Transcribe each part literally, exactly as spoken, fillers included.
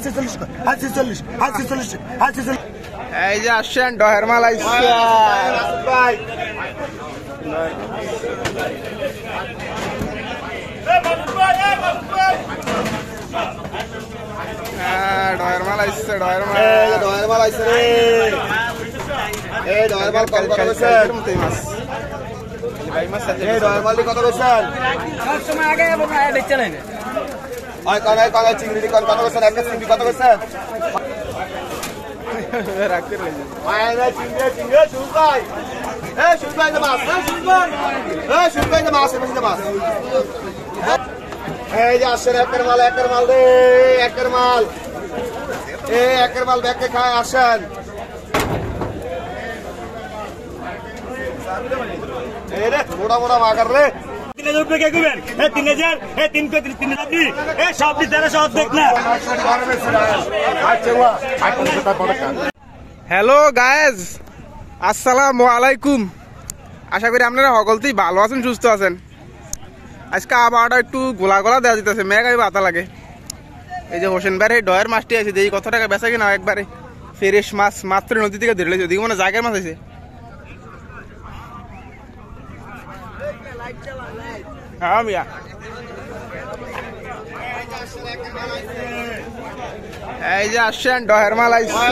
এই যে আসছেন ডহের মাল আইসা ডহের মাল আইসছে ডহের মাল ডহের মাল আইসছে রে এই ডহের মাল কত কত কইছেন মাছ ভাই মাছ এই ডহের মাল কত কইছেন সব সময় আগে এবং আগে বেচলেন আই কানাই কানাই চিংড়ি কত কত কইছেন একটা চিংড়ি কত কইছেন রাখতে রইল আয় না চিংড়ি চিংড়ি শুকাই এ শুকাই না মাছ এ শুকাই এ শুকাই না মাছ এমনি মাছ এই যে আসেন একের মাল একের মাল রে একের মাল এ একের মাল ব্যাকে খায় আসেন এই রে মোটা মোটা মাগার রে তিন হাজার রুপিয়া কে কইবেন এ তিন হাজার এ তিন কো তিন হাজার আপনি এ সব দি তেরোশো দেখ না হ্যালো গায়েস আসসালামু আলাইকুম আশা করি আপনারা সকলতেই ভালো আছেন সুস্থ আছেন আজকে আবহাওয়াটা একটু গোলা গোলা দেওয়া যেতেছে মেঘ আর বাতা লাগে এই যে হোসেন ভাইয়ের এই ডয়ের মাছটি আছে দেখি কত টাকা বেচা কিনা একবারে ফ্রেশ মাছ মাত্র নদী থেকে ধরে লেছে ওদিকে মানে জায়গার মাছ আছে হ্যাঁ মিয়া এই যে আসছেন ডহের মাল আইসা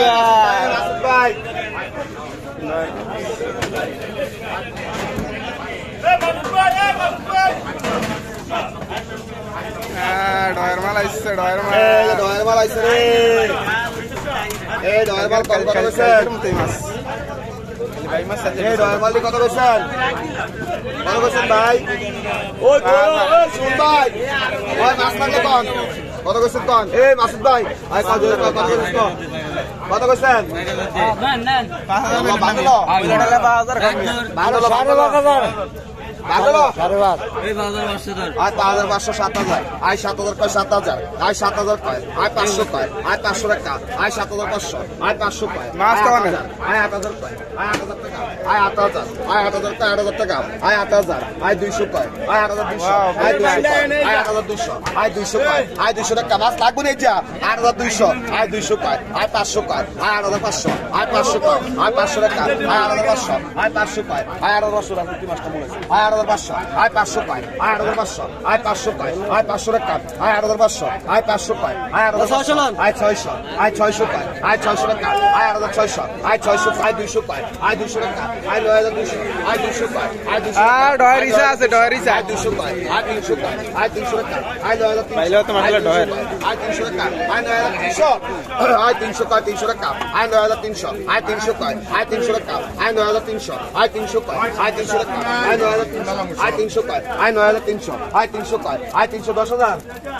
ডহের মাল আইসছে ডহের মাল ডহের মাল আইসছে রে এই ডহের মাল কত কত কইছেন মাছ ভাই মাছ এই ডহের মাল কত কইছেন কত কইছেন ভাই ওই ওই শুন ভাই ওই মাছ লাগে কোন কত কইছেন কোন এই মাসুদ ভাই আই কত কত কইছেন কত কইছেন নেন নেন পাঁচ হাজার বাংলা ওইটা পাঁচ হাজার বাংলা সাড়ে পাঁচ হাজার বাংলা সাড়ে পাঁচ এই পাঁচ হাজার পাঁচশো ধর আই পাঁচ হাজার পাঁচশো সাত হাজার আই সাত হাজার কয় সাত হাজার আই সাত হাজার কয় আই পাঁচশো কয় আই পাঁচশো টাকা আই সাত হাজার পাঁচশো আই পাঁচশো কয় মাছ কেমন আই আট হাজার কয় আই আট হাজার টাকা আই আট হাজার আই আট হাজার কয় আট হাজার টাকা আই আট হাজার আই দুইশো কয় আই আট হাজার দুইশো আই দুইশো আই আট হাজার দুইশো আই দুইশো কয় আই দুইশো টাকা মাছ লাগবে না যা আট হাজার দুইশো আই দুইশো কয় আই পাঁচশো কয় আই আট হাজার পাঁচশো আই পাঁচশো কয় আই পাঁচশো টাকা আই আট হাজার পাঁচশো আই পাঁচশো কয় আই আট হাজার পাঁচশো টাকা কি মাছটা মনে আছে আই আট হাজার পাঁচশো আই পাঁচশো কয় আই আট হাজার পাঁচশো আই পাঁচশো কয় আই পাঁচশো টাকা আই আট হাজার পাঁচশো আই পাঁচশো কয় আই আট হাজার ছয়শো আই ছয়শো আই ছয়শো কয় আই ছয়শো টাকা আই আট হাজার ছয়শো আই ছয়শো আই দুইশো কয় আই দুইশো টাকা আই নয় হাজার দুইশো আই দুইশো কয় আই দুইশো আর ডয়ের ইসা আছে ডয়ের ইসা আই দুইশো কয় আই তিনশো কয় আই তিনশো টাকা আই নয় হাজার পাইলো তো মারলে ডয়ের আই তিনশো টাকা আই নয় হাজার তিনশো আই তিনশো কয় তিনশো টাকা আই নয় হাজার তিনশো আই তিনশো কয় আই তিনশো টাকা আই নয় হাজার তিনশো আই তিনশো কয় আই তিনশো টাকা আই নয় হাজার তিনশো আই তিনশো কয় আই নয় হাজার তিনশো আই তিনশো কয় আই তিনশো দশ হাজার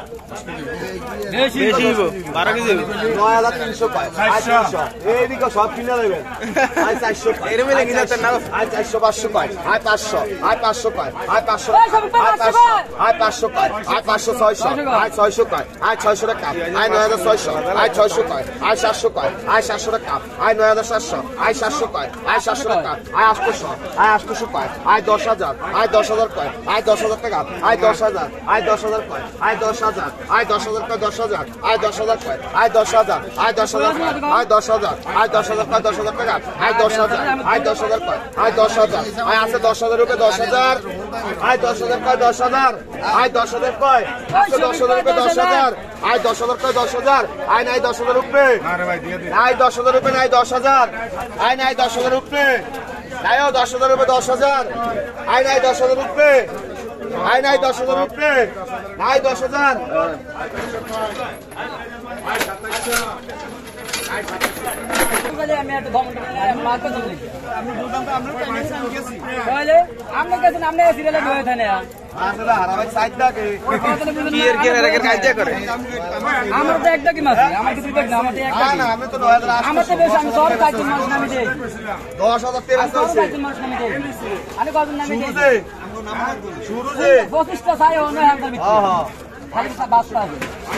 বারো কেজি নয় হাজার তিনশো কয় আই তিনশো এইদিকে সব কিনে দেবেন আই চারশো এর মিলে কিনে না আই চারশো পাঁচশো কয় আই পাঁচশো আই পাঁচশো কয় আই পাঁচশো আই পাঁচশো আই পাঁচশো কয় আই পাঁচশো ছয়শো আই ছয়শো কয় আই ছয়শো টাকা আই নয় হাজার ছয়শো আই ছয়শো কয় আই সাতশো কয় আই সাতশো টাকা আই নয় হাজার সাতশো আই সাতশো কয় আই সাতশো টাকা আই আটশোশো আই আটশোশো কয় আই দশ হাজার আই দশ হাজার কয় আই দশ হাজার টাকা আই দশ হাজার আই দশ হাজার কয় আই দশ হাজার আই দশ হাজার কয় দশ হাজার আই দশ হাজার কয় আই দশ হাজার আই দশ হাজার আই দশ হাজার আই দশ হাজার কয় দশ হাজার টাকা আই দশ হাজার আই দশ হাজার কয় আই দশ হাজার আই আছে দশ হাজার রুপে দশ হাজার আই দশ হাজার কয় দশ হাজার আই দশ হাজার কয় আছে দশ হাজার রুপে দশ হাজার আই দশ হাজার কয় দশ হাজার আই নাই দশ হাজার রুপে আই দশ হাজার রুপে নাই দশ হাজার আই নাই দশ হাজার রুপে নাইও দশ হাজার রুপে দশ হাজার আই নাই দশ হাজার রুপে আই নাই দশ হাজার রুপে নাই দশ হাজার আমার তো একটা কি মাছ আমার কিছু দেখ না আমার একটা না আমি তো নয় হাজার আমার তো বেশ আমি সব কাজ মাছ নামি দেই দশ হাজার তেরো হাজার মাছ নামি দেই আমি কত নামি দেই শুরু দে পঁচিশ টা ছাই হয় না হাজার ভিতরে হ্যাঁ হ্যাঁ খালি বাসটা আছে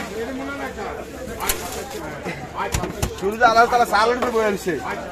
শুরু দে আল্লাহ তাআলা সালান করে বলছে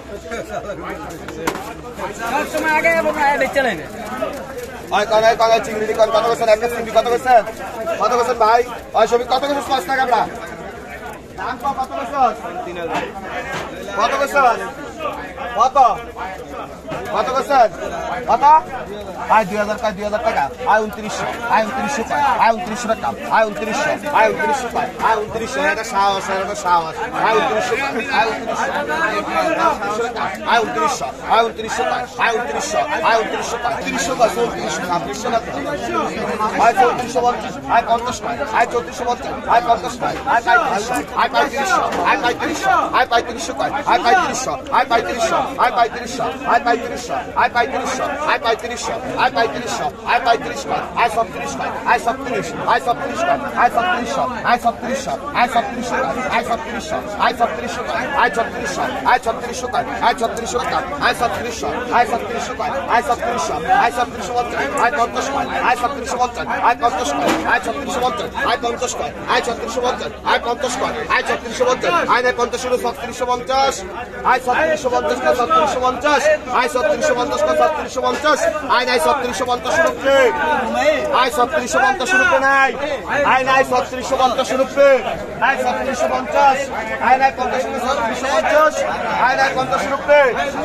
সব সময় আগে এবং আগে বেচলেন আই কানাই কানাই চিংড়ি কত কত কইছেন একটা চিংড়ি কত কইছেন কত কইছেন ভাই ওই সবই কত কইছেন পাঁচ টাকা আমরা দাম কত বছর? তিন হাজার। কত বছর? কত কত বছর? কত? আয় দুই হাজার টাকা, দুই হাজার টাকা, আয় উনত্রিশশো, আয় উনত্রিশশো টাকা, আয় উনত্রিশশো টাকা, আয় উনত্রিশশো, আয় উনত্রিশশো টাকা, আয় উনত্রিশশো, এটা সাহস, এটা সাহস, আয় উনত্রিশশো টাকা, আয় উনত্রিশশো, আয় উনত্রিশশো, আয় উনত্রিশশো টাকা, আয় উনত্রিশশো, আয় উনত্রিশশো টাকা, তিরিশশো টাকা, চৌত্রিশশো, ছাব্বিশশো টাকা, আয় চৌত্রিশশো পঞ্চাশ, আয় পঞ্চাশ টাকা, আয় চৌত্রিশশো পঞ্চাশ, আয় পঞ্চাশ টাকা, আয় পঁয়ত্রিশশো, আয় পঁয়ত্রিশশো, আয় পঁয়ত্রিশশো, আয় পঁয়ত্রিশশো টাকা, আয় পঁয়ত্রিশশো, আয় পঁয়ত্রিশশো, আয় পঁয়ত্রিশশো, আয় পঁয়ত্রিশশো, আয় পঁয়ত্রিশশো, আয় পঁয়ত্রিশশো, আয় পঁয়ত্রিশশো, আয় পঁয়ত্রিশশো, আয় সত্তিরিশ টাকা, আয় সত্তিরিশ, আয় সত্তিরিশ টাকা, আয় সত্তিরিশশো, আয় সত্তিরিশশো, আয় সত্তিরিশশো টাকা, আয় সত্তিরিশশো, আয় সত্তিরিশশো টাকা, আয় ছত্রিশশো, আয় ছত্রিশশো টাকা, আয় ছত্রিশশো টাকা, আয় সত্তিরিশশো, আয় সত্তিরিশশো টাকা, আয় সত্তিরিশশো, আয় সত্তিরিশশো পঞ্চাশ, আয় পঞ্চাশ টাকা, আয় সত্তিরিশশো পঞ্চাশ, আয় পঞ্চাশ টাকা, আয় ছত্রিশশো পঞ্চাশ, আয় পঞ্চাশ টাকা, আয় ছত্রিশশো পঞ্চাশ, আয় পঞ্চাশ টাকা, আয় ছত্রিশশো পঞ্চাশ, আয় নাই পঞ্চাশ হলো ছত্রিশশো পঞ্চাশ, আয় ছত্রিশশো পঞ্চাশ কা ছত্রিশশো পঞ্চাশ, আয় ছত্রিশশো পঞ্চাশ কা ছত্রিশশো পঞ্চাশ, আয় নাই ছত্রিশশো পঞ্চাশ রুপে, আয় ছত্রিশশো পঞ্চাশ রুপে নাই, আয় নাই ছত্রিশশো পঞ্চাশ রুপে, আয় ছত্রিশশো পঞ্চাশ, আয় নাই পঞ্চাশ হলো ছত্রিশশো পঞ্চাশ, আয় নাই পঞ্চাশ রুপে,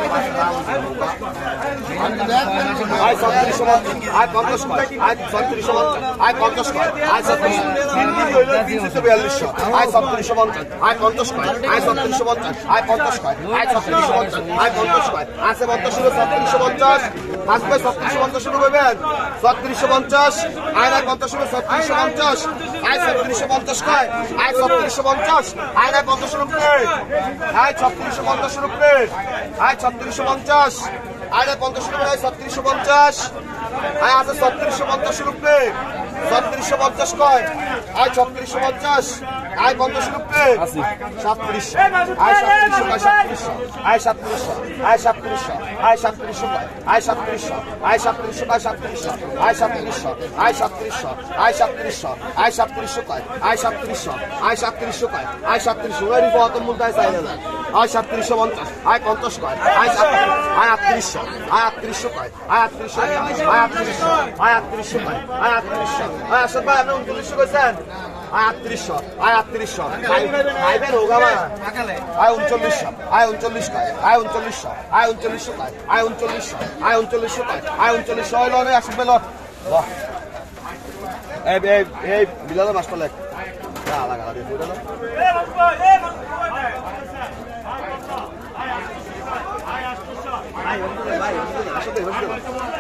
আয় ছত্রিশশো পঞ্চাশ, আয় পঞ্চাশ কয়, আয় ছত্রিশশো পঞ্চাশ, আয় পঞ্চাশ কয়, আয় ছত্রিশ তিনশো বিয়াল্লিশশো, আয় ছত্রিশশো পঞ্চাশ, আয় পঞ্চাশ কয়, আয় ছত্রিশশো পঞ্চাশ, আয় পঞ্চাশ কয়, আয় ছত্রিশশো পঞ্চাশ, আয় পঞ্চাশ কয়, আছে পঞ্চাশ হলো ছত্রিশশো পঞ্চাশ, আসবে ছত্রিশশো পঞ্চাশ শুরু করবেন, ছত্রিশশো পঞ্চাশ, আয় নাই পঞ্চাশ হলো ছত্রিশশো পঞ্চাশ, আয় ছত্রিশশো পঞ্চাশ কয়, আয় ছত্রিশশো পঞ্চাশ, আয় নাই পঞ্চাশ রুপে, আয় ছত্রিশশো পঞ্চাশ রুপে, আয় ছত্রিশশো পঞ্চাশ, আয় নাই পঞ্চাশ রুপে, আয় ছত্রিশশো পঞ্চাশ, আয় আছে ছত্রিশশো পঞ্চাশ রুপে, ছত্রিশশো পঞ্চাশ কয়, আয় ছত্রিশশো পঞ্চাশ, আয় পঞ্চাশ রুপে, সাতত্রিশশো, আয় সাতত্রিশশো কয় সাতত্রিশশো, আয় সাতত্রিশশো, আয় সাতত্রিশশো, আয় সাতত্রিশশো কয়, আয় সাতত্রিশশো, আয় সাতত্রিশশো কয় সাতত্রিশশো, আয় সাতত্রিশশো, আয় সাতত্রিশশো, আয় সাতত্রিশশো, আয় সাতত্রিশশো কয়, আয় সাতত্রিশশো, আয় সাতত্রিশশো কয়, আয় সাতত্রিশশো, ওই প্রথম মূল দেয় চাই না, আয় সাতত্রিশশো পঞ্চাশ, আয় পঞ্চাশ কয়, আয় সাতত্রিশ, আয় আটত্রিশশো, আয় আটত্রিশশো কয়, আয় আটত্রিশশো, আয় আটত্রিশশো, আয় আটত্রিশশো কয়, আয় আটত্রিশশো, আয় আসল ভাই আপনি উনত্রিশশো কইছেন, আয় আটত্রিশশো, আয় আটত্রিশশো, আইবেন হোগা মা, আয় উনচল্লিশশো, আয় উনচল্লিশ কয়, আয় উনচল্লিশশো, আয় উনচল্লিশশো কয়, আয় উনচল্লিশশো, আয় উনচল্লিশশো কয়, আয় উনচল্লিশশো, ওই লনে আসবে ল, এই এই এই বিলাল মাস পালে, গালা গালা দিয়ে বুঝা না, আয় ভাই আসলে হচ্ছে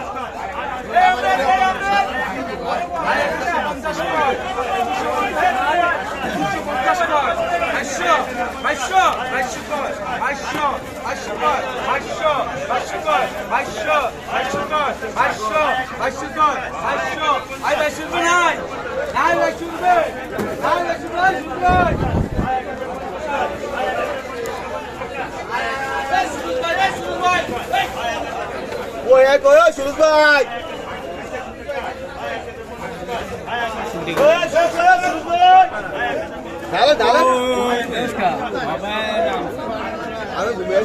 ওই এক ওই সুরজ ভাই ডালে ডালে আমি ঘুমিয়ে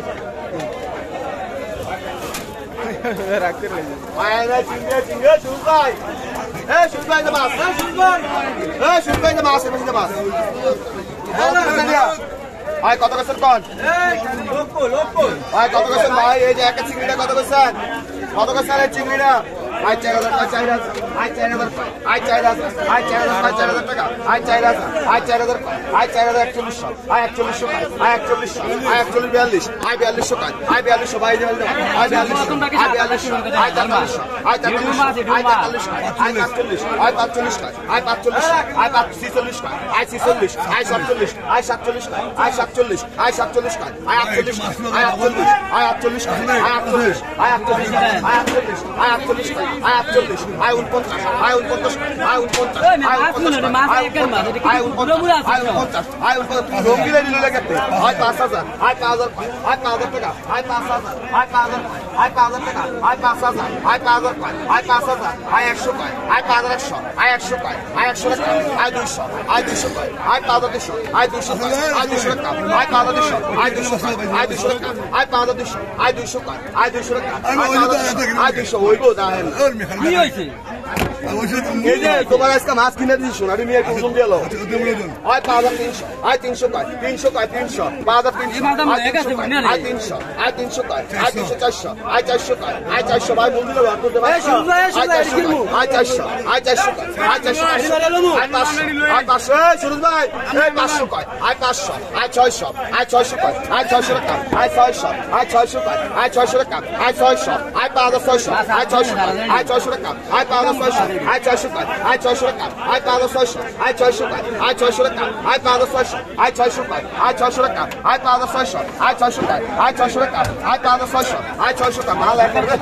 রাখতে রয়েছে মায়েরা চিংড়ে চিংড়ে সুরজ ভাই এ সুরজ ভাই মাছ এ সুরজ ভাই এ সুরজ ভাই মাছ এমনি মাছ ভাই কত গেছেন কন ভাই কত গেছেন ভাই এই যে একটা চিংড়িটা কত গেছেন কত গেছেন এই চিংড়িটা আয় চার হাজার চার হাজার আয় চার হাজার আয় চার হাজার আয় চার হাজার আয় চার হাজার টাকা আয় চার হাজার আয় চার হাজার আয় চার হাজার একচল্লিশশো আয় একচল্লিশশো আয় একচল্লিশশো আয় একচল্লিশ বিয়াল্লিশ আয় বিয়াল্লিশশো আয় বিয়াল্লিশশো আয় বিয়াল্লিশশো আয় বিয়াল্লিশশো আয় তেতাল্লিশশো আয় তেতাল্লিশশো আয় তেতাল্লিশশো আয় পাঁচচল্লিশ আয় পাঁচচল্লিশ আয় পাঁচচল্লিশ আয় পাঁচ ছিচল্লিশ আয় ছিচল্লিশ আয় সাতচল্লিশ আয় সাতচল্লিশ আয় সাতচল্লিশ আয় সাতচল্লিশ আয় আটচল্লিশ আয় আটচল্লিশ আয় আটচল্লিশ আয় আটচল্লিশ আয় আটচল্লিশ আয় আটচল্লিশ আয় আটচল্লিশ আয় আটচল্লিশ আয় উনপঞ্চাশ আয় উনপঞ্চাশ আয় উনপঞ্চাশ আয় উনপঞ্চাশ আয় উনপঞ্চাশ আয় উনপঞ্চাশ আয় উনপঞ্চাশ রঙ্গিলে দিল লেগেতে আয় পাঁচ হাজার আয় পাঁচ হাজার আয় পাঁচ হাজার টাকা আয় পাঁচ হাজার আয় পাঁচ হাজার আয় পাঁচ হাজার টাকা আয় পাঁচ হাজার আয় পাঁচ হাজার আয় পাঁচ হাজার আয় একশো কয় আয় পাঁচ হাজার একশো আয় একশো কয় আয় একশো টাকা আয় দুইশো আয় দুইশো কয় আয় পাঁচ হাজার দুইশো আয় দুইশো কয় আয় দুইশো টাকা আয় পাঁচ হাজার দুইশো আয় দুইশো কয় আয় দুইশো টাকা আয় পাঁচ হাজার দুইশো আয় দুইশো কয় আয় দুইশো টাকা আয় দুইশো হইব দাঁড়ান কি হয়েছে এই যে তোমার আজকে মাছ কিনে দিয়েছি সোনারি মেয়ে একটু ওজন দিয়ে লো আয় পাঁচ হাজার তিনশো আয় তিনশো কয় তিনশো কয় তিনশো পাঁচ হাজার তিনশো আয় তিনশো আয় তিনশো কয় আয় তিনশো চারশো আয় চারশো কয় আয় চারশো ভাই বল দিলে আয় চারশো আয় চারশো আয় চারশো কয় আয় চারশো আয় পাঁচশো আয় পাঁচশো এই সুরজ ভাই এই পাঁচশো কয় আয় পাঁচশো আয় ছয়শো আয় ছয়শো কয় আয় ছয়শো টাকা আয় ছয়শো আয় ছয়শো কয় আয় ছয়শো টাকা আয় ছয়শো আয় পাঁচ হাজার ছয়শো আয় ছয়শো আয় ছয়শো টাকা আয় পাঁচ হাজার ছয়শো আয় ছয়শো কয় আয় ছয়শো টাকা আয় পাঁচ হাজার ছয়শো আয় ছয়শো কয় আয় ছয়শো টাকা আয় পাঁচ হাজার ছয়শো আয় ছয়শো কয় আয় ছয়শো টাকা আয় পাঁচ হাজার ছয়শো আয় ছয়শো কয় আয় ছয়শো টাকা আয় পাঁচ হাজার ছয়শো আয় ছয়শো টাকা মাল এক করে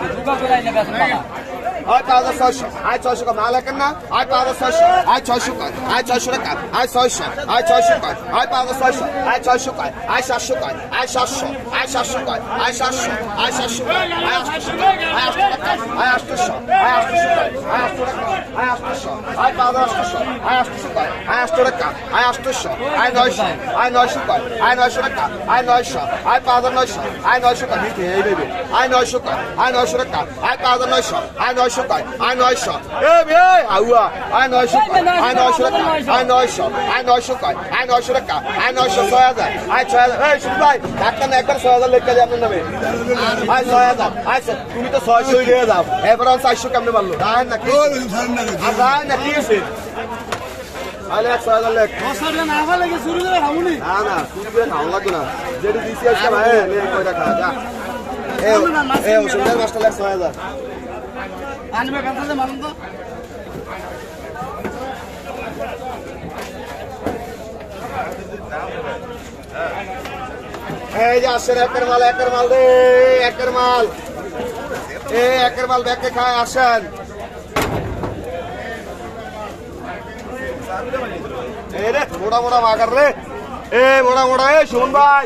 আয় পাঁচ হাজার ছয়শো আয় ছয়শো কয় মাল এক না আয় পাঁচ হাজার ছয়শো আয় ছয়শো কয় আয় ছয়শো টাকা আয় ছয়শো আয় ছয়শো কয় আয় পাঁচ হাজার ছয়শো আয় ছয়শো কয় আয় সাতশো কয় আয় সাতশো আয় সাতশো কয় আয় সাতশো আয় সাতশো কয় আয় আটশো কয় আয় আটশো টাকা আয় আটশো আয় আটশো কয় আয় আটশো টাকা আয় আটশো আয় পাঁচ হাজার আটশো আয় আটশো কয় আয় আটশো টাকা আয় আটশো আয় নয়শো আয় নয়শো কয় আয় নয়শো টাকা আয় নয়শো আয় পাঁচ হাজার নয়শো আয় নয়শো কয় দিতে এই দেবে আয় নয়শো কয় আয় নয়শো টাকা আয় পাঁচ হাজার নয়শো আয় নয়শো কয় আয় নয়শো এ বে আউয়া আয় নয়শো কয় আয় নয়শো টাকা আয় নয়শো আয় নয়শো কয় আয় নয়শো টাকা আয় নয়শো ছয় হাজার আয় ছয় হাজার এই শুন ভাই ডাক্তার না একবার ছয় হাজার লেখা দিয়ে আপনার নামে আয় ছয় হাজার আয় তুমি তো ছয়শো দিয়ে দাও এবার চারশো কেমনে পারলো রায় না কি রায় না কি আছে আলে ছয় হাজার লেখ না না শুরু করে খাওয়া লাগবে না যেটি দিচ্ছি আজকে ভাই নে কয়টা খা যা এ ওষুধের মাছটা লেখ ছয় হাজার আনবে কাছে মানুষ তো এই যে আসেন একের মাল একের মাল রে একের মাল এ একের মাল ব্যাগকে খায় আসেন এই রে মোড়া মোড়া মাগার রে এ মোড়া মোড়া এ শুন ভাই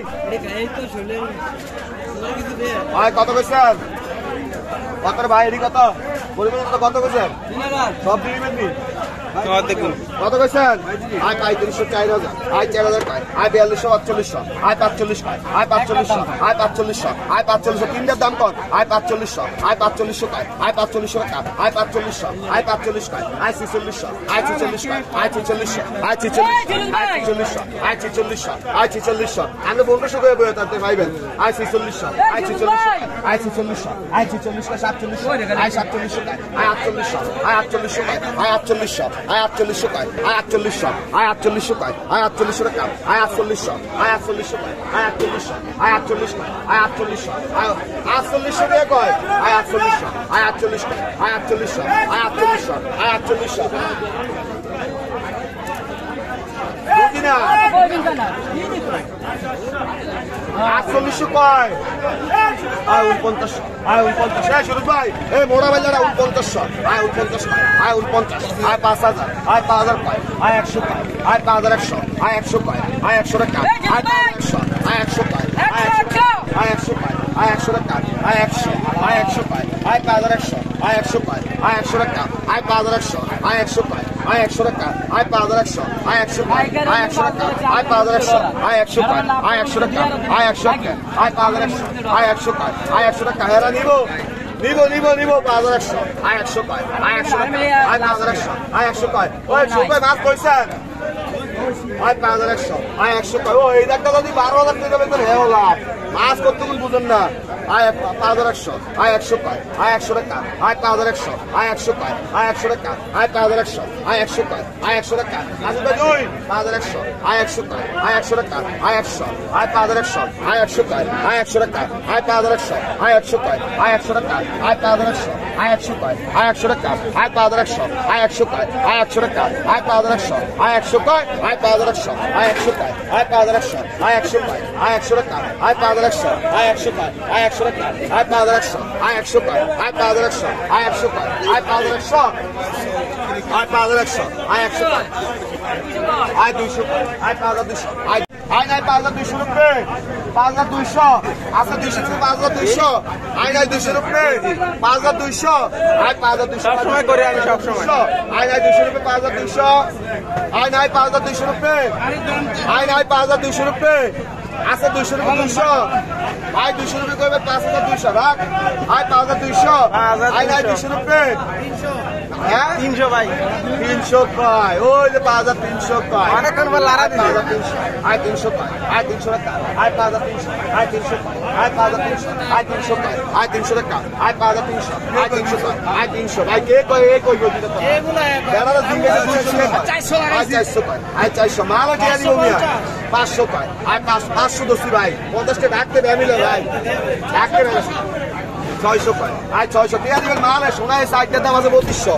ভাই কত কইছেন কত ভাই এডি কত বলবেন কত কইছেন সব দিবেন নি কত কইছেন আয় পঁয়ত্রিশশো চার হাজার আয় চার হাজার কয় আয় বিয়াল্লিশশো আটচল্লিশশো আয় পাঁচচল্লিশ কয় আয় পাঁচচল্লিশশো আয় পাঁচচল্লিশশো আয় পাঁচচল্লিশশো তিনটার দাম কত আয় পাঁচচল্লিশশো আয় পাঁচচল্লিশশো কয় আয় পাঁচচল্লিশশো টাকা আয় পাঁচচল্লিশশো আয় পাঁচচল্লিশ কয় আয় ছিচল্লিশশো আয় ছিচল্লিশ কয় আয় ছিচল্লিশশো আয় ছিচল্লিশ আয় ছিচল্লিশশো আয় ছিচল্লিশশো আমি পনেরোশো করে বই তাতে পাইবেন আয় ছিচল্লিশশো আয় ছিচল্লিশশো আয় ছিচল্লিশশো আয় ছিচল্লিশ কয় সাতচল্লিশশো আয় সাতচল্লিশশো কয় আয় আটচল্লিশশো আয় আটচল্লিশশো কয় আয় আটচল্লিশশো আয় আটচল্লিশশো কয় আয় আটচল্লিশশো আয় আটচল্লিশশো কয় আয় আটচল্লিশশো টাকা আয় আটচল্লিশশো আয় আটচল্লিশশো কয় আয় আটচল্লিশশো আয় আটচল্লিশ কয় আয় আটচল্লিশশো আয় আটচল্লিশশো টাকা কয় আয় আটচল্লিশশো আয় আটচল্লিশ কয় আয় আটচল্লিশশো আয় আটচল্লিশশো আয় আটচল্লিশশো আটচল্লিশশো কয় আয় উনপঞ্চাশ আয় উনপঞ্চাশ হ্যাঁ সুরজ ভাই এই মোড়া বাজার উনপঞ্চাশশো আয় উনপঞ্চাশ আয় উনপঞ্চাশ আয় পাঁচ হাজার আয় পাঁচ হাজার কয় আয় একশো কয় আয় পাঁচ হাজার একশো আয় একশো কয় আয় একশো টাকা আয় পাঁচ একশো আয় একশো কয় আয় একশো কয় আয় একশো টাকা আয় একশো আয় একশো কয় আয় পাঁচ হাজার একশো আয় একশো কয় আয় একশো টাকা আয় পাঁচ হাজার একশো আয় একশো কয় আয় একশো টাকা আয় পাঁচ হাজার একশো আয় একশো কয় আয় একশো টাকা আয় পাঁচ হাজার একশো আয় একশো কয় আয় একশো টাকা আয় একশো টাকা আয় পাঁচ হাজার একশো আয় একশো কয় আয় একশো টাকা হেরা নিব নিব নিব নিব পাঁচ হাজার একশো আয় একশো কয় আয় একশো টাকা আয় পাঁচ হাজার একশো আয় একশো কয় ওই সুপার মাছ কইছেন আয় পাঁচ হাজার একশো আয় একশো কয় ও এই দেখা যদি বারো হাজার টাকা বেতন হে হলো মাছ করতে বুঝেন না আয় পাঁচ হাজার একশো আয় একশো কয় আয় একশো টাকা আয় পাঁচ হাজার একশো আয় একশো কয় আয় একশো টাকা আয় পাঁচ হাজার একশো আয় একশো কয় আয় একশো টাকা আসবে দুই পাঁচ হাজার একশো আয় একশো কয় আয় একশো টাকা আয় একশো আয় পাঁচ হাজার একশো আয় একশো কয় আয় একশো টাকা আয় পাঁচ হাজার একশো আয় একশো কয় আয় একশো টাকা আয় পাঁচ হাজার একশো আয় একশো কয় আয় একশো টাকা আয় পাঁচ হাজার একশো আয় একশো কয় আয় একশো টাকা আয় পাঁচ হাজার একশো আয় একশো কয় আয় পাঁচ হাজার একশো আয় একশো কয় আয় পাঁচ হাজার একশো আয় একশো কয় আয় একশো টাকা আয় পাঁচ হাজার একশো আয় একশো কয় আয় একশো টাকা আয় পাঁচ হাজার একশো আয় একশো কয় আয় পাঁচ হাজার একশো আয় একশো কয় আয় পাঁচ হাজার একশো আয় পাঁচ হাজার একশো আয় একশো কয় আয় দুইশো আয় পাঁচ হাজার দুইশো আয় আয় নাই পাঁচ হাজার দুইশো রুপে পাঁচ হাজার দুইশো আচ্ছা দুইশো পাঁচ হাজার দুইশো আয় নাই দুইশো রুপে পাঁচ হাজার দুইশো আয় পাঁচ হাজার দুইশো সবসময় করে আমি সবসময় আয় নাই দুইশো রুপে পাঁচ হাজার দুইশো আয় নাই পাঁচ হাজার দুইশো রুপে আয় নাই পাঁচ হাজার দুইশো রুপে আচ্ছা দুইশো রুপে দুইশো আয় দুইশো রুপে করবে পাঁচ হাজার দুইশো রাখ আয় পাঁচ হাজার দুইশো আয় নাই দুইশো রুপে হ্যাঁ তিনশো ভাই তিনশো কয় ওই যে পাঁচ হাজার তিনশো কয় অনেকক্ষণ বল লারা দিন পাঁচ হাজার তিনশো আয় তিনশো কয় আয় তিনশো টাকা আয় পাঁচ হাজার তিনশো আয় তিনশো কয় আয় পাঁচ হাজার তিনশো আয় তিনশো কয় আয় তিনশো টাকা আয় পাঁচ হাজার তিনশো আয় তিনশো কয় আয় তিনশো ভাই কে কয় এ কই গতি আয় চারশো কয় আয় চারশো মাল কে দিব মিয়া পাঁচশো কয় আয় পাঁচ পাঁচশো দোষী ভাই পঞ্চাশটা ডাকতে মিলে ভাই ডাকতে ছয়শো কয় আয় ছয়শো টিয়া দিবেন মাল শোনা সাইডটার দাম আছে বত্রিশশো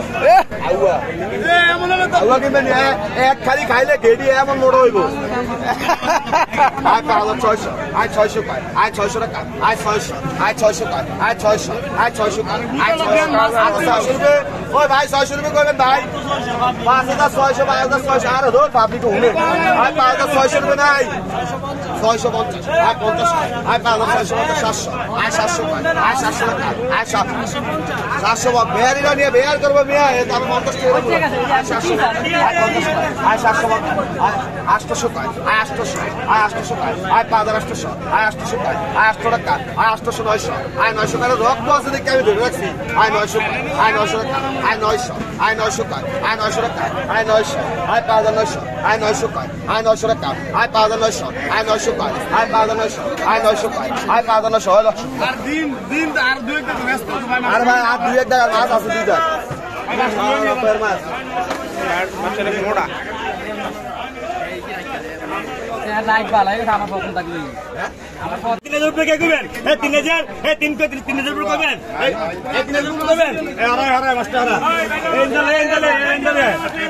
আউয়া কিনবেন এক খালি খাইলে গেডি এমন মোড় হইব আয় পাঁচ হাজার ছয়শো আয় ছয়শো কয় আয় ছয়শো টাকা আয় ছয়শো আয় ছয়শো কয় আয় ছয়শো আয় ছয়শো কয় আয় ছয়শো রুপে ওই ভাই ছয়শো রুপে করবেন ভাই পাঁচ হাজার ছয়শো পাঁচ হাজার ছয়শো আরো ধর পাবলিক হুনে আয় পাঁচ হাজার ছয়শো রুপে নাই ছয়শো পঞ্চাশ আয় পঞ্চাশ আয় পাঁচ হাজার ছয়শো পঞ্চাশ সাতশো আয় সাতশো কয় আয় সাতশো টাকা আয় সাত সাতশো বেয়ারিরা নিয়ে বেয়ার করবো মিয়া তারপর পঞ্চাশ আয় সাতশো আয় সাতশো আয় আটশো কয় আয় আটশো আয় আটশো কয় আয় পাঁচ হাজার আটশো আয় আটশো কয় আয় আটশো টাকা আয় আটশো নয়শো আয় নয়শো টাকা রক্ত আছে দেখে আমি ধরে রাখছি আয় নয়শো আয় নয়শো টাকা আয় নয়শো আয় নয়শো কয় আয় নয়শো টাকা আয় নয়শো আয় পাঁচ হাজার নয়শো আয় নয়শো কয় আয় নয়শো টাকা আয় পাঁচ হাজার নয়শো আয় নয়শো কয় আয় পাঁচ হাজার নয়শো আয় নয়শো কয় আয় পাঁচ হাজার নয়শো হলো আর দিন দিন আর দুই একটা আর ভাই আর দুই একটা মাছ আছে দুইটা মাছ মোটা লাইক বালা এটা আমার পছন্দ থাকবে আমার পছন্দ তিন হাজার টাকা কইবেন এ তিন হাজার এ তিন কো তিন হাজার টাকা কইবেন এ তিন হাজার টাকা কইবেন এ আড়াই আড়াই মাস্টার আড়াই এন্ডালে এন্ডালে এন্ডালে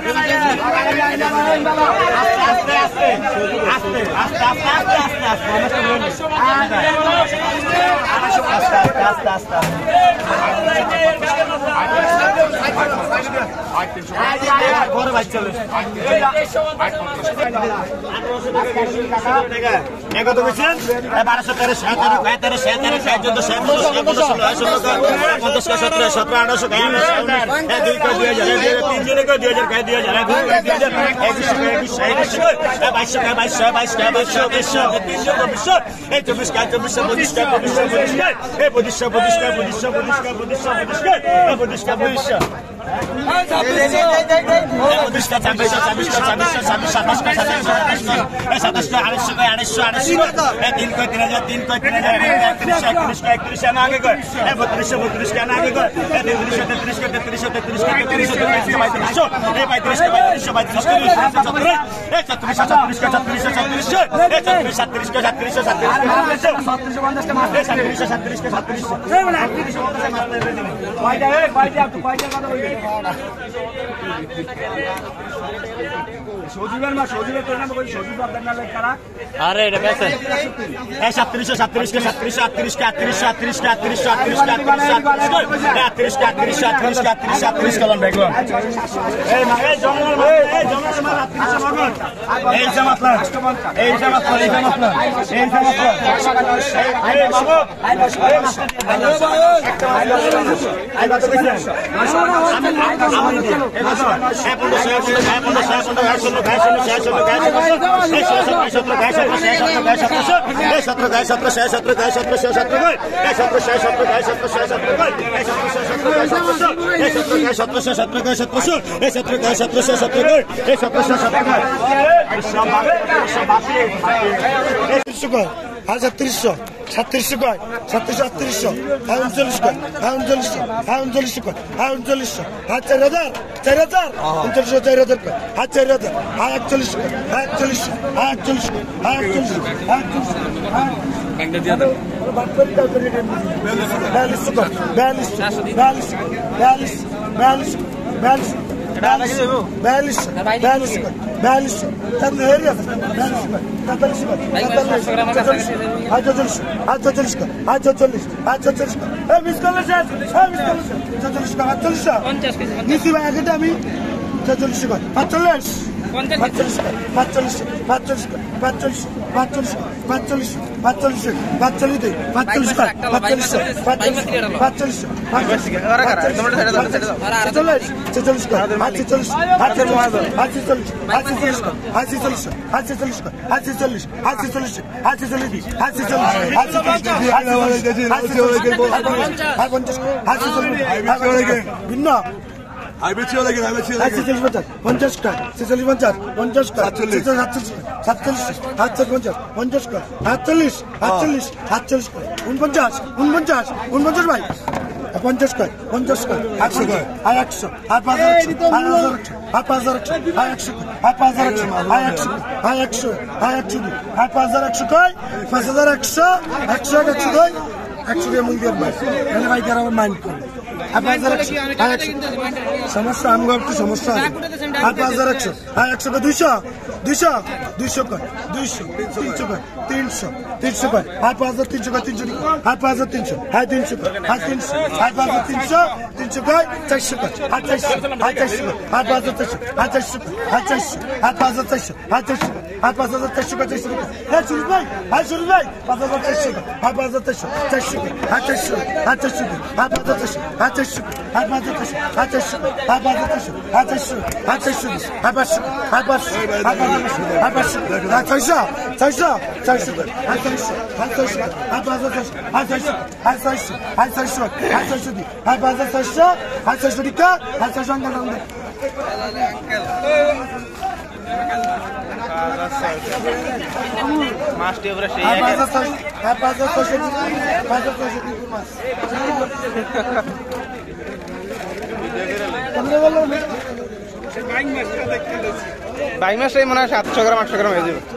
আস্তে আস্তে আস্তে আস্তে আস্তে আস্তে আস্তে আস্তে আস্তে ঘরে বাইক চলে কত বলছেন বারোশো তেরোশো তেরো তেরোশো তেরো চোদ্দ পঞ্চাশ সতেরো সতেরো আঠারোশো দুই কয় দুই হাজার তিন জনে কয় দুই হাজার কয় দুই হাজার দুই হাজার একুশশো একুশশো একুশশো বাইশশো কয় বাইশশো বাইশশো বাইশশো তেইশশো তেইশশো চব্বিশশো এই চব্বিশ কয় চব্বিশশো পঁচিশ কয় পঁচিশশো পঁচিশ কয় এই পঁচিশশো পঁচিশ কয় পঁচিশশো পঁচিশ কয় পঁচিশশো পঁচিশ কয় এই পঁচিশ কয় পঁচিশশো পঁচিশটা ছাব্বিশশো ছাব্বিশশো ছাব্বিশশো ছাব্বিশ সাতাশ কয় সাতাশশো সাতাশ কয় আড়াইশো কয় আড়াইশো আড়াইশো তিন কয় তিন হাজার তিন কয় তিন হাজার একত্রিশশো একত্রিশশো একত্রিশশো না আগে কয় বত্রিশশো বত্রিশ কেন আগে কয় তেত্রিশশো তেত্রিশ কয় তেত্রিশশো তেত্রিশ কয় তেত্রিশশো তেত্রিশশো পঁয়ত্রিশশো এই পঁয়ত্রিশশো পঁয়ত্রিশশো পঁয়ত্রিশশো এই ছত্রিশ ছত্রিশ কয় ছত্রিশশো ছত্রিশশো এই ছত্রিশ সাতত্রিশ কয় সাতত্রিশশো সাতত্রিশশো সাতত্রিশশো সাতত্রিশ কয় সাতত্রিশশো আরে এটা পেছেন এই সাতত্রিশশো সাতত্রিশ কে সাতত্রিশশো আটত্রিশ কে আটত্রিশশো আটত্রিশ কে আটত্রিশশো আটত্রিশ কে আটত্রিশ কে আটত্রিশ কে আটত্রিশ কে আটত্রিশ আটত্রিশ কালাম দেখলাম এই মা এই জঙ্গল এই এই জঙ্গল মাল আটত্রিশশো মগন এই জামাতলা এই জামাতলা এই জামাতলা এই জামাতলা এই বাবু আই কত কইছেন আমি আমি দিই এই বছর এক পনেরো এক পনেরো এক পনেরো এক ষোলো এক ষোলো এক ষোলো এক ষোলো এক সতেরো এক সতেরো এক সতেরো এক সতেরো এক সতেরো এক সতেরো এক সতেরো এক সতেরো এক সতেরো এক সতেরো এক সতেরো এক সতেরো এক সতেরো এক সতেরো এক সতেরো এক সতেরো আর সাতত্রিশশো সাতত্রিশশো কয় সাতত্রিশশো আটত্রিশশো আর উনচল্লিশ কয় আর উনচল্লিশশো আর উনচল্লিশশো কয় আর উনচল্লিশশো আর চার হাজার চার হাজার উনচল্লিশশো চার হাজার কয় আর চার হাজার আর একচল্লিশশো কয় আর একচল্লিশশো আর একচল্লিশশো আর একচল্লিশশো আর একচল্লিশশো বিয়াল্লিশশো কয় বিয়াল্লিশশো বিয়াল্লিশ বিয়াল্লিশ বিয়াল্লিশ বিয়াল্লিশ বিয়াল্লিশ বিয়াল্লিশ বিয়াল্লিশ আটচল্লিশ আটচল্লিশ আটচল্লিশ নিচ্ছি ভাই আগে আমি ছেচল্লিশ পাঁচচল্লিশ পাঁচচল্লিশ পাঁচচল্লিশ পাঁচচল্লিশ পাঁচচল্লিশ পাঁচচল্লিশ পাঁচচল্লিশ পাঁচচল্লিশ পাঁচচল্লিশ পাঁচচল্লিশ পাঁচচল্লিশ পাঁচচল্লিশ পাঁচচল্লিশ ছেচল্লিশ আটচল্লিশ আটচল্লিশ আটচল্লিশ আটচল্লিশ আটচল্লিশ আটচল্লিশ আটচল্লিশ আটচল্লিশ আটচল্লিশ ভিন্ন ছেচল্লিশ পঞ্চাশ পঞ্চাশ টাকা ছেচল্লিশ পঞ্চাশ পঞ্চাশ টাকা সাতচল্লিশ সাতচল্লিশ সাতচল্লিশ পঞ্চাশ পঞ্চাশ টাকা সাতচল্লিশ সাতচল্লিশ সাতচল্লিশ উনপঞ্চাশ উনপঞ্চাশ উনপঞ্চাশ ভাই পঞ্চাশ টাকা পঞ্চাশ টাকা একশো আর একশো আর পাঁচ হাজার একশো আর পাঁচ হাজার একশো আর একশো আর পাঁচ হাজার একশো আর একশো আর একশো আর একশো আর পাঁচ হাজার একশো কয় পাঁচ হাজার একশো একশো একশো কয় একশো টাকা মুই দেব ভাই তাহলে ভাই তারা মাইন্ড করে আর পাঁচ হাজার একশো আর একশো সমস্যা আমগো একটু সমস্যা আছে আর পাঁচ হাজার একশো আর একশো কয় দুইশো দুইশো দুইশো কয় দুইশো তিনশো কয় তিনশো তিনশো কয় আর পাঁচ হাজার তিনশো কয় তিনশো আর পাঁচ হাজার তিনশো হ্যাঁ তিনশো কয় আর তিনশো আর পাঁচ হাজার তিনশো তিনশো কয় চারশো কয় আর চারশো আর চারশো আর পাঁচ হাজার চারশো আর চারশো আর চারশো আর পাঁচ হাজার চারশো আর চারশো আর পাঁচ হাজার চারশো কয় চারশো হ্যাঁ শুরু ভাই হ্যাঁ শুরু ভাই পাঁচ হাজার চারশো আর পাঁচ হাজার চারশো চারশো আর চারশো আর চারশো আর পাঁচ হাজার চারশো আর চারশো আর পাঁচ হাজার চারশো আর চারশো আর পাঁচ হাজার চারশো আর চারশো আর চারশো আর পাঁচশো আর পাঁচশো আর পাঁচশো আর পাঁচশো আর ছয়শো ছয়শো ছয়শো আর ছয়শো আর ছয়শো আর পাঁচ হাজার ছয়শো আর ছয়শো আর ছয়শো আর ছয়শো আর ছয়শো আর পাঁচ হাজার ছয়শো আর ছয়শো টিকা আর ছয়শো অঙ্ক মাছটি উপরে সেই আর পাঁচ হাজার ছয়শো আর পাঁচ হাজার ছয়শো পাঁচ হাজার ছয়শো মাছ বাইক মাছটাই মনে হয় সাতশো গ্রাম আটশো গ্রাম হয়ে যাবে।